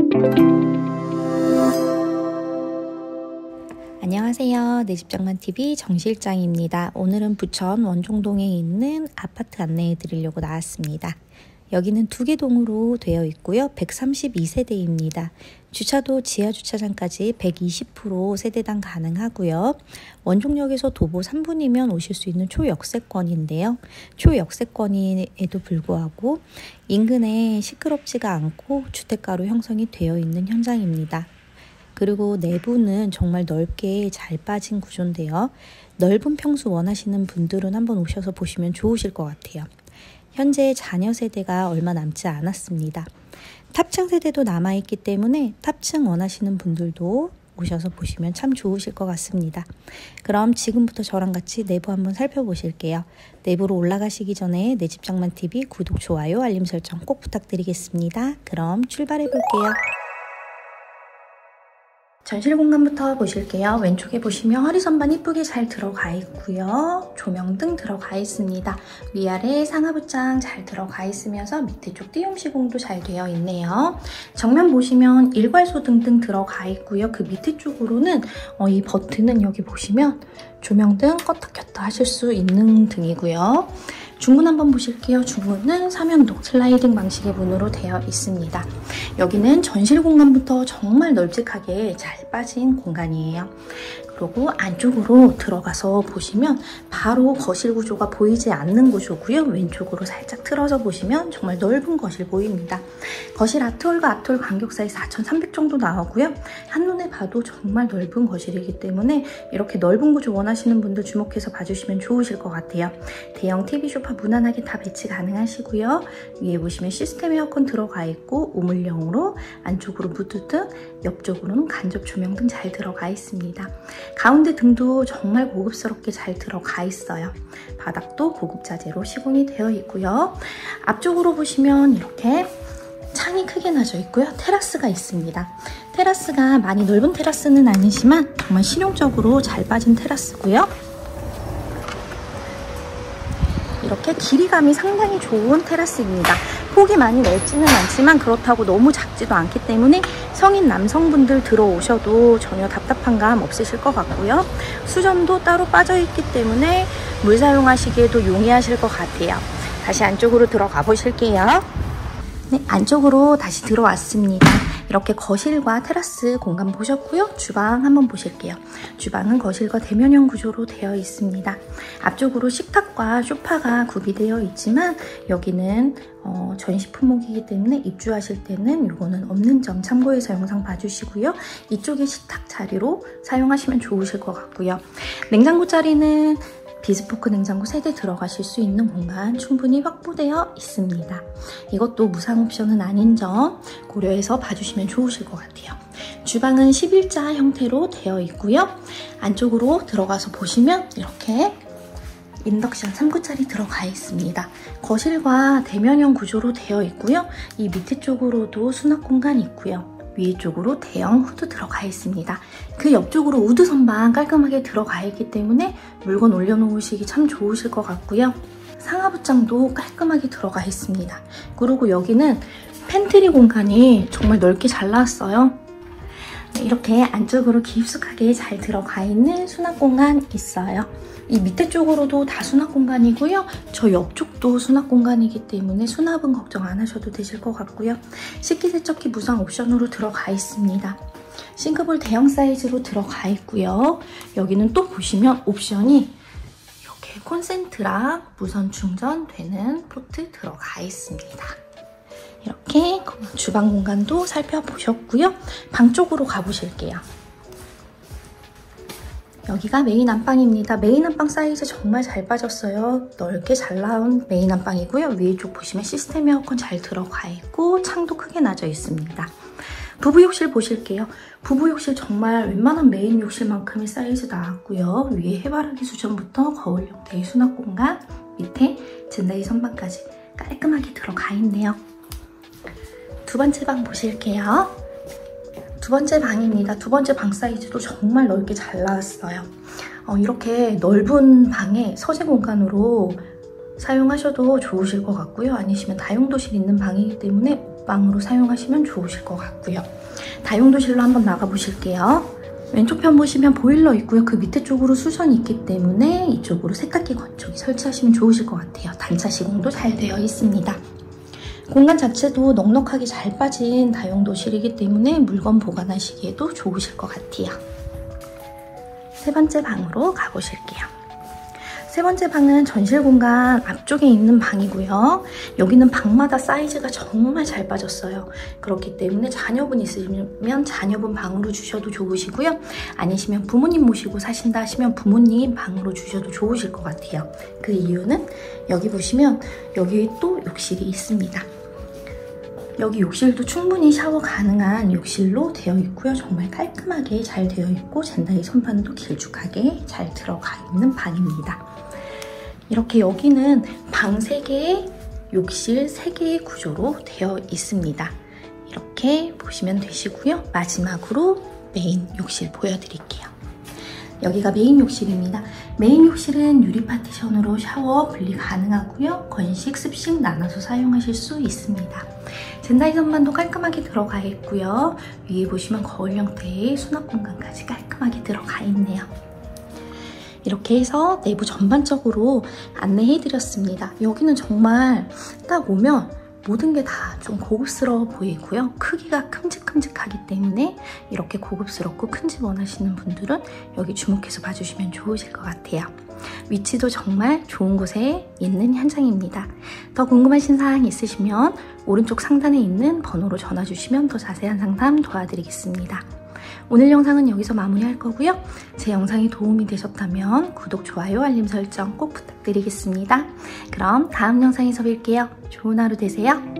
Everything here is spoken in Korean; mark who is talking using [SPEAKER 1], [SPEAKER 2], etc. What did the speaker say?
[SPEAKER 1] 안녕하세요. 내집장만TV 정실장입니다. 오늘은 부천 원종동에 있는 아파트 안내해 드리려고 나왔습니다. 여기는 2개 동으로 되어 있고요. 132세대입니다. 주차도 지하주차장까지 120% 세대당 가능하고요. 원종역에서 도보 3분이면 오실 수 있는 초역세권인데요. 초역세권임에도 불구하고 인근에 시끄럽지가 않고 주택가로 형성이 되어 있는 현장입니다. 그리고 내부는 정말 넓게 잘 빠진 구조인데요. 넓은 평수 원하시는 분들은 한번 오셔서 보시면 좋으실 것 같아요. 현재 자녀 세대가 얼마 남지 않았습니다. 탑층 세대도 남아있기 때문에 탑층 원하시는 분들도 오셔서 보시면 참 좋으실 것 같습니다. 그럼 지금부터 저랑 같이 내부 한번 살펴보실게요. 내부로 올라가시기 전에 내집장만TV 구독, 좋아요, 알림 설정 꼭 부탁드리겠습니다. 그럼 출발해 볼게요. 전실 공간부터 보실게요. 왼쪽에 보시면 허리선반 이쁘게 잘 들어가 있고요. 조명등 들어가 있습니다. 위아래 상하부장 잘 들어가 있으면서 밑에 쪽 띄움 시공도 잘 되어 있네요. 정면 보시면 일괄소 등등 들어가 있고요. 그 밑에 쪽으로는 이 버튼은 여기 보시면 조명등 껐다 켰다 하실 수 있는 등이고요. 중문 한번 보실게요. 중문은 삼연동 슬라이딩 방식의 문으로 되어 있습니다. 여기는 전실 공간부터 정말 널찍하게 잘 빠진 공간이에요. 그리고 안쪽으로 들어가서 보시면 바로 거실 구조가 보이지 않는 구조고요. 왼쪽으로 살짝 틀어져 보시면 정말 넓은 거실 보입니다. 거실 아트홀과 아트홀 간격 사이 4,300 정도 나오고요. 한눈에 봐도 정말 넓은 거실이기 때문에 이렇게 넓은 구조 원하시는 분들 주목해서 봐주시면 좋으실 것 같아요. 대형 TV 소파 무난하게 다 배치 가능하시고요. 위에 보시면 시스템 에어컨 들어가 있고 우물형으로 안쪽으로 무드등, 옆쪽으로는 간접 조명등 잘 들어가 있습니다. 가운데 등도 정말 고급스럽게 잘 들어가 있어요. 바닥도 고급 자재로 시공이 되어 있고요. 앞쪽으로 보시면 이렇게 창이 크게 나져 있고요. 테라스가 있습니다. 테라스가 많이 넓은 테라스는 아니지만 정말 실용적으로 잘 빠진 테라스고요. 이렇게 길이감이 상당히 좋은 테라스입니다. 폭이 많이 넓지는 않지만 그렇다고 너무 작지도 않기 때문에 성인 남성분들 들어오셔도 전혀 답답한 감 없으실 것 같고요. 수전도 따로 빠져있기 때문에 물 사용하시기에도 용이하실 것 같아요. 다시 안쪽으로 들어가 보실게요. 네, 안쪽으로 다시 들어왔습니다. 이렇게 거실과 테라스 공간 보셨고요. 주방 한번 보실게요. 주방은 거실과 대면형 구조로 되어 있습니다. 앞쪽으로 식탁과 소파가 구비되어 있지만 여기는 전시 품목이기 때문에 입주하실 때는 이거는 없는 점 참고해서 영상 봐주시고요. 이쪽에 식탁 자리로 사용하시면 좋으실 것 같고요. 냉장고 자리는 비스포크 냉장고 3대 들어가실 수 있는 공간 충분히 확보되어 있습니다. 이것도 무상 옵션은 아닌 점 고려해서 봐주시면 좋으실 것 같아요. 주방은 11자 형태로 되어 있고요. 안쪽으로 들어가서 보시면 이렇게 인덕션 3구짜리 들어가 있습니다. 거실과 대면형 구조로 되어 있고요. 이 밑에 쪽으로도 수납 공간이 있고요. 위에 쪽으로 대형 후드 들어가 있습니다. 그 옆쪽으로 우드 선반 깔끔하게 들어가 있기 때문에 물건 올려놓으시기 참 좋으실 것 같고요. 상하부장도 깔끔하게 들어가 있습니다. 그리고 여기는 팬트리 공간이 정말 넓게 잘 나왔어요. 이렇게 안쪽으로 깊숙하게 잘 들어가 있는 수납 공간 있어요. 이 밑에 쪽으로도 다 수납 공간이고요. 저 옆쪽도 수납 공간이기 때문에 수납은 걱정 안 하셔도 되실 것 같고요. 식기세척기 무상 옵션으로 들어가 있습니다. 싱크볼 대형 사이즈로 들어가 있고요. 여기는 또 보시면 옵션이 이렇게 콘센트랑 무선 충전되는 포트 들어가 있습니다. 이렇게 주방 공간도 살펴보셨고요. 방 쪽으로 가보실게요. 여기가 메인 안방입니다. 메인 안방 사이즈 정말 잘 빠졌어요. 넓게 잘 나온 메인 안방이고요. 위에 쪽 보시면 시스템 에어컨 잘 들어가 있고 창도 크게 나져 있습니다. 부부 욕실 보실게요. 부부 욕실 정말 웬만한 메인 욕실만큼의 사이즈 나왔고요. 위에 해바라기 수전부터 거울 형태의 수납 공간, 밑에 젠다이 선반까지 깔끔하게 들어가 있네요. 두 번째 방 보실게요. 두 번째 방입니다. 두 번째 방 사이즈도 정말 넓게 잘 나왔어요. 이렇게 넓은 방에 서재 공간으로 사용하셔도 좋으실 것 같고요. 아니시면 다용도실 있는 방이기 때문에 옷방으로 사용하시면 좋으실 것 같고요. 다용도실로 한번 나가 보실게요. 왼쪽 편 보시면 보일러 있고요. 그 밑에 쪽으로 수전이 있기 때문에 이쪽으로 세탁기 건조기 설치하시면 좋으실 것 같아요. 단차 시공도 잘 되어 있습니다. 공간 자체도 넉넉하게 잘 빠진 다용도실이기 때문에 물건 보관하시기에도 좋으실 것 같아요. 세 번째 방으로 가보실게요. 세 번째 방은 전실 공간 앞쪽에 있는 방이고요. 여기는 방마다 사이즈가 정말 잘 빠졌어요. 그렇기 때문에 자녀분 있으시면 자녀분 방으로 주셔도 좋으시고요. 아니시면 부모님 모시고 사신다 하시면 부모님 방으로 주셔도 좋으실 것 같아요. 그 이유는 여기 보시면 여기 또 욕실이 있습니다. 여기 욕실도 충분히 샤워 가능한 욕실로 되어 있고요. 정말 깔끔하게 잘 되어 있고 젠다이 선반도 길쭉하게 잘 들어가 있는 방입니다. 이렇게 여기는 방 3개, 욕실 3개의 구조로 되어 있습니다. 이렇게 보시면 되시고요. 마지막으로 메인 욕실 보여드릴게요. 여기가 메인 욕실입니다. 메인 욕실은 유리 파티션으로 샤워 분리 가능하고요. 건식, 습식 나눠서 사용하실 수 있습니다. 젠다이 선반도 깔끔하게 들어가 있고요. 위에 보시면 거울 형태의 수납 공간까지 깔끔하게 들어가 있네요. 이렇게 해서 내부 전반적으로 안내해드렸습니다. 여기는 정말 딱 오면 모든 게 다 좀 고급스러워 보이고요. 크기가 큼직큼직하기 때문에 이렇게 고급스럽고 큰 집 원하시는 분들은 여기 주목해서 봐주시면 좋으실 것 같아요. 위치도 정말 좋은 곳에 있는 현장입니다. 더 궁금하신 사항 있으시면 오른쪽 상단에 있는 번호로 전화 주시면 더 자세한 상담 도와드리겠습니다. 오늘 영상은 여기서 마무리할 거고요. 제 영상이 도움이 되셨다면 구독, 좋아요, 알림 설정 꼭 부탁드리겠습니다. 그럼 다음 영상에서 뵐게요. 좋은 하루 되세요.